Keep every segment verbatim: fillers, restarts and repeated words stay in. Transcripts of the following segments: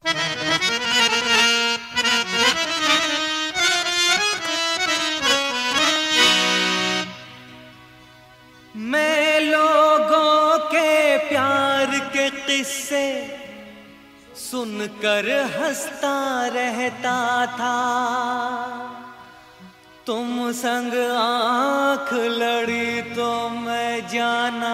मैं लोगों के प्यार के किस्से सुनकर हंसता रहता था, तुम संग आंख लड़ी तो मैं जाना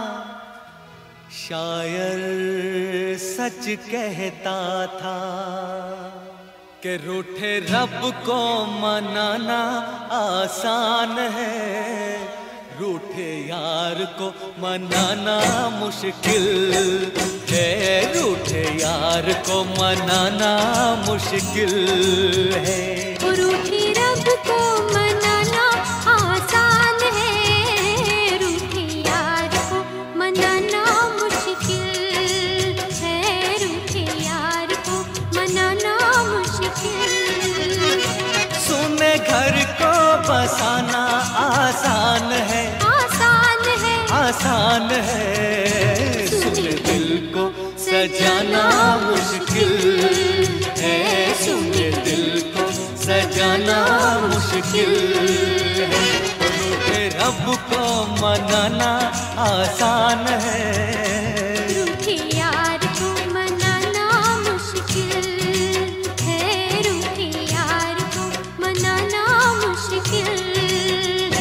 शायर सच कहता था कि रूठे रब को मनाना आसान है, रूठे यार को मनाना मुश्किल है, रूठे यार को मनाना मुश्किल है। रूठे रब को मनाना आसान है, रूठे यार को मनाना मुश्किल है, रूठे यार को मनाना मुश्किल। सुने घर को बसाना आसान है, आसान है, आसान है, सुने दिल को सजाना मुश्किल है, सुने दिल को सजाना मुश्किल है। रूठे रब को मनाना आसान है, रूठे यार को मनाना मुश्किल है, रूठे यार को मनाना मुश्किल है।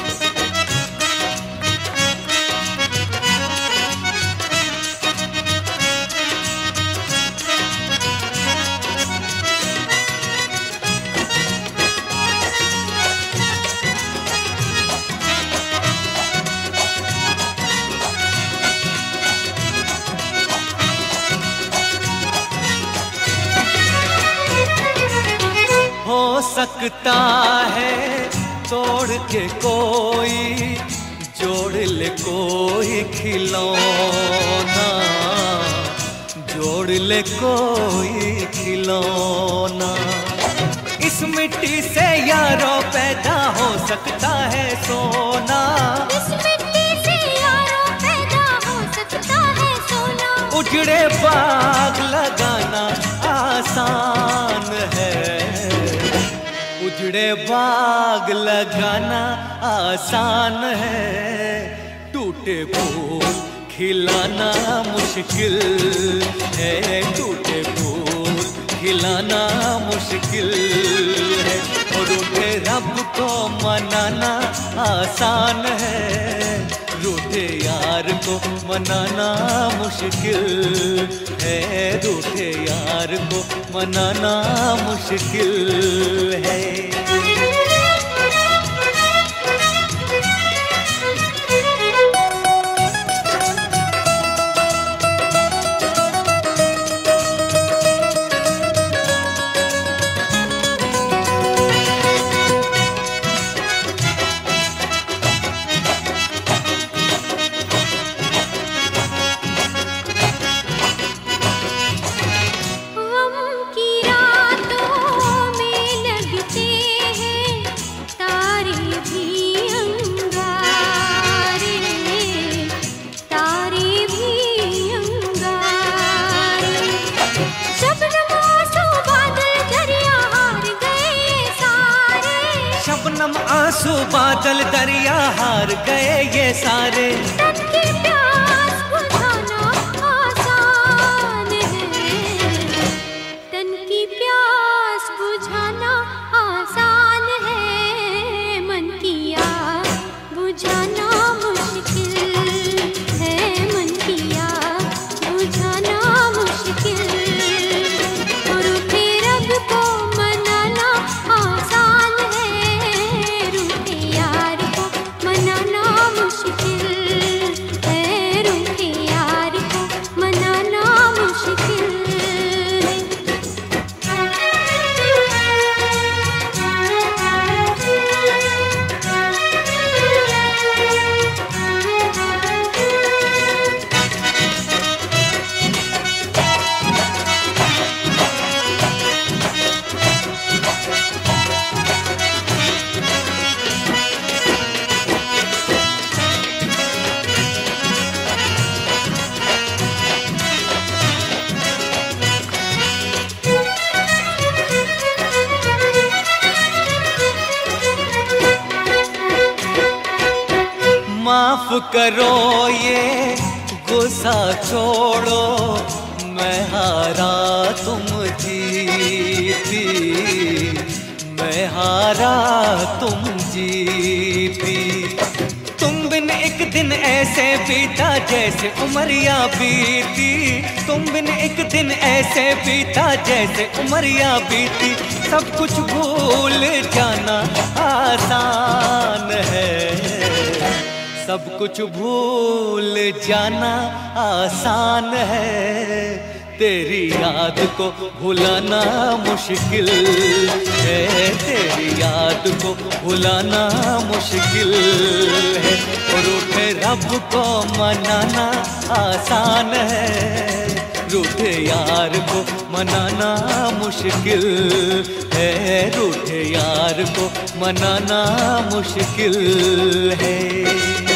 हो सकता है तोड़ के कोई जोड़ ले कोई खिलौना, जोड़ ले कोई खिलौना। इस मिट्टी से यारों पैदा हो सकता है सोना, इस मिट्टी से यारों पैदा हो सकता है सोना। उजड़े बाग लगाना आसान है, उजड़े बाग लगाना आसान है, टूटे फूल खिलाना मुश्किल है, टूटे फूल खिलाना मुश्किल है। और रूठे रब को मनाना आसान है, रूठे यार को मनाना मुश्किल है, रूठे यार को मनाना मुश्किल है। शबनम आंसू बादल दरिया हार गए ये सारे, तन की प्यास बुझाना आसान है, तन की प्यास बुझाना आसान है, मन की आग बुझाना मुश्किल है, मन की आग बुझाना मुश्किल। और रूठे रब को मनाना आसान है, रूठे यार को मनाना मुश्किल करो ये गुस्सा छोड़ो, मैं हारा तुम जीती, मैं हारा तुम जीती। तुम बिन एक दिन ऐसे बीता जैसे उमरिया बीती, तुम बिन एक दिन ऐसे बीता जैसे उमरिया बीती। सब कुछ भूल जाना आसान है, सब कुछ भूल जाना आसान है, तेरी याद को भुलाना मुश्किल है, तेरी याद को भुलाना मुश्किल है। और रूठे रब को मनाना आसान है, रूठे यार को मनाना मुश्किल है, रूठे यार को मनाना मुश्किल है।